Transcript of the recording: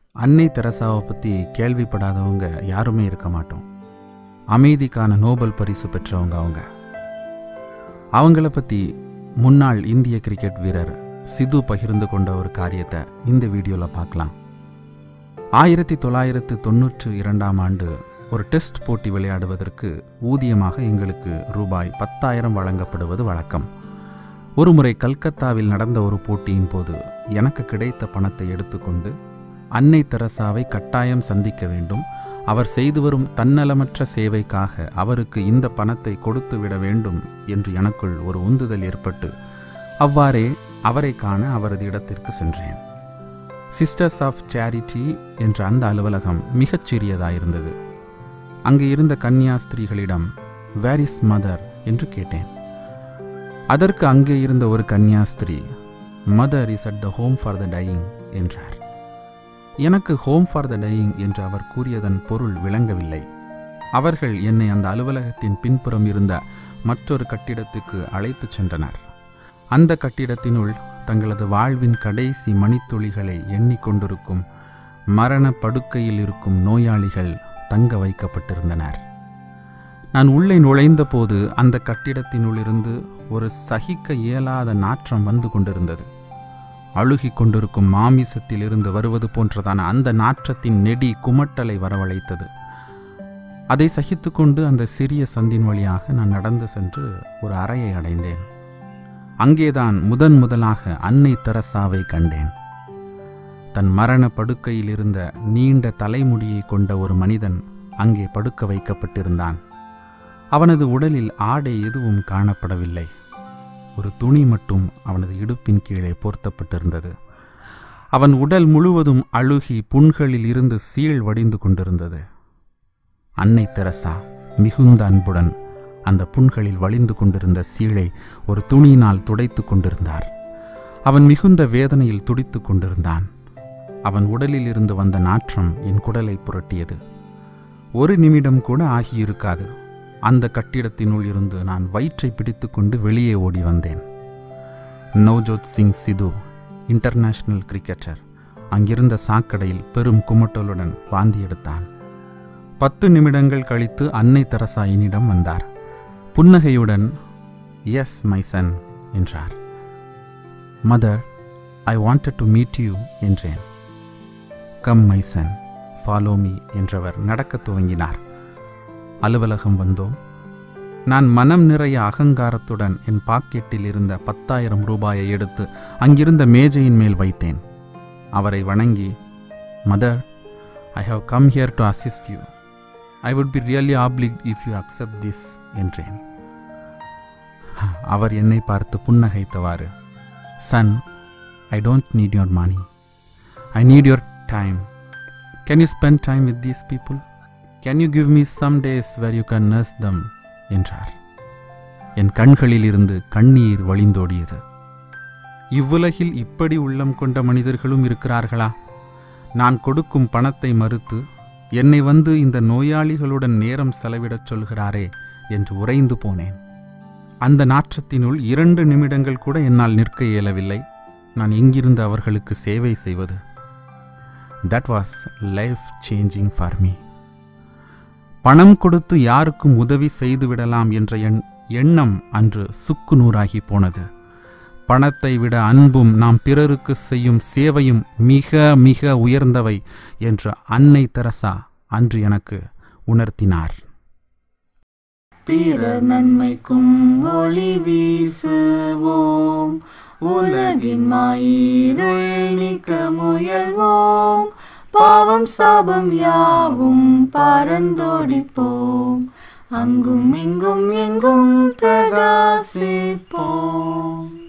அன்னை தெரசாவை பற்றி கேள்விப்படாதவங்க யாருமே இருக்க மாட்டோம். அமைதிக்கான நோபல் பரிசு பெற்றவங்க அவங்கள பற்றி முன்னாள் இந்திய கிரிக்கெட் வீரர் சிது பகிர்ந்து கொண்ட ஒரு காரியத்தை இந்த வீடியோவில் பார்க்கலாம். 1992ஆம் ஆண்டு ஒரு டெஸ்ட் போட்டி விளையாடுவதற்கு ஊதியமாக எங்களுக்கு ரூபாய் 10,000 வழங்கப்படுவது வழக்கம். ஒருமுறை கல்கத்தாவில் நடந்த ஒரு போட்டியின் போது எனக்கு கிடைத்த பணத்தை எடுத்துக்கொண்டு அன்னை தெரசாவை கட்டாயம் சந்திக்க வேண்டும், அவர் செய்து வரும் தன்னலமற்ற சேவைக்காக அவருக்கு இந்த பணத்தை கொடுத்து விட வேண்டும் என்று எனக்குள் ஒரு உந்துதல் ஏற்பட்டு அவ்வாறே அவரை காண அவரது இடத்திற்கு சென்றேன். சிஸ்டர்ஸ் ஆஃப் சேரிட்டி என்ற அந்த அலுவலகம் மிகச் சிறியதாயிருந்தது. அங்கே இருந்த கன்னியாஸ்திரிகளிடம் வேர் இஸ் மதர் என்று கேட்டேன். அதற்கு அங்கே இருந்த ஒரு கன்னியாஸ்திரி mother is at the home for the dying என்றார். எனக்கு ஹோம் ஃபார் த டையிங் என்று அவர் கூறியதன் பொருள் விளங்கவில்லை. அவர்கள் என்னை அந்த அலுவலகத்தின் பின்புறம் இருந்த மற்றொரு கட்டிடத்துக்கு அழைத்துச் சென்றனர். அந்த கட்டிடத்தினுள் தங்களது வாழ்வின் கடைசி மணித்துளிகளை எண்ணிக்கொண்டிருக்கும் மரண படுக்கையில் இருக்கும் நோயாளிகள் தங்க வைக்கப்பட்டிருந்தனர். நான் உள்ளே நுழைந்த போது அந்த கட்டிடத்தினுள்ளிருந்து ஒரு சகிக்க இயலாத நாற்றம் வந்து கொண்டிருந்தது. அழுகிக் கொண்டிருக்கும் மாமிசத்தில் இருந்து வருவது போன்றதான அந்த நாற்றத்தின் நெடி குமட்டலை வரவழைத்தது. அதை சகித்து கொண்டு அந்த சிறிய சந்தின் வழியாக நான் நடந்து சென்று ஒரு அறையை அடைந்தேன். அங்கேதான் முதலாக அன்னை தெரசாவை கண்டேன். தன் மரண படுக்கையில் இருந்த நீண்ட தலைமுடியை கொண்ட ஒரு மனிதன் அங்கே படுக்க வைக்கப்பட்டிருந்தான். அவனது உடலில் ஆடை எதுவும் காணப்படவில்லை. ஒரு துணி மட்டும் அவனது இடுப்பின் கீழே போர்த்தப்பட்டிருந்தது. அவன் உடல் முழுவதும் அழுகி புண்களில் இருந்து சீழ் வடிந்து கொண்டிருந்தது. அன்னை தெரசா மிகுந்த அன்புடன் அந்த புண்களில் வழிந்து கொண்டிருந்த சீழை ஒரு துணியினால் துடைத்து கொண்டிருந்தார். அவன் மிகுந்த வேதனையில் துடித்து கொண்டிருந்தான். அவன் உடலில் இருந்து வந்த நாற்றம் என் குடலை புரட்டியது. ஒரு நிமிடம் கூட ஆகியிருக்காது. அந்த கட்டிடத்தினுள் இருந்து நான் வயிற்றை பிடித்து கொண்டு வெளியே ஓடி வந்தேன். நவ்ஜோத் சிங் சிது, இன்டர்நேஷனல் கிரிக்கெட்டர், அங்கிருந்த சாக்கடையில் பெரும் குமட்டலுடன் வாந்தி எடுத்தான். 10 நிமிடங்கள் கழித்து அன்னை தெரசா என்னிடம் வந்தார். புன்னகையுடன் எஸ் மை சன் என்றார். Mother, I wanted to meet you என்றேன். Come my son, follow me என்றவர் நடக்கத் துவங்கினார். அலுவலகம் வந்தோம். நான் மனம் நிறைய அகங்காரத்துடன் என் பாக்கெட்டில் இருந்த 10,000 ரூபாயை எடுத்து அங்கிருந்த மேஜையின் மேல் வைத்தேன். அவரை வணங்கி, mother, I have come here to assist you. I would be really obliged if you accept this என்றேன். அவர் என்னை பார்த்து புன்னகைத்தவாறு, son, I don't need your money, I need your time. Can you spend time with these people? Can you give me some days where you can nurse them என்றார். என் கண்களில் இருந்து கண்ணீர் வழிந்தோடியது. இவ்வுலகில் இப்படி உள்ளம் கொண்ட மனிதர்களும் இருக்கிறார்களா? நான் கொடுக்கும் பணத்தை மறுத்து என்னை வந்து இந்த நோயாளிகளுடன் நேரம் செலவிடச் சொல்கிறாரே என்று உறைந்து போனேன். அந்த நாற்றத்தினுள் 2 நிமிடங்கள் கூட என்னால் நிற்க இயலவில்லை. நான் எங்கிருந்து அவர்களுக்கு சேவை செய்வது? That was life changing for me. பணம் கொடுத்து யாருக்கும் உதவி செய்துவிடலாம் என்ற எண்ணம் அன்று சுக்கு நூறாகி போனது. பணத்தை விட அன்பும் நாம் பிறருக்கு செய்யும் சேவையும் மிக மிக உயர்ந்தவை என்று அன்னை தெரசா அன்று எனக்கு உணர்த்தினார். பிற நன்மைக்கும் ஒளி வீசுவோம், உலகின் மாயிருள் நீக்க முயல்வோம், பாவம் சாபம் யாவும் பறந்தோடிப்போம், அங்கும் இங்கும் எங்கும் பிரகாசிப்போம்.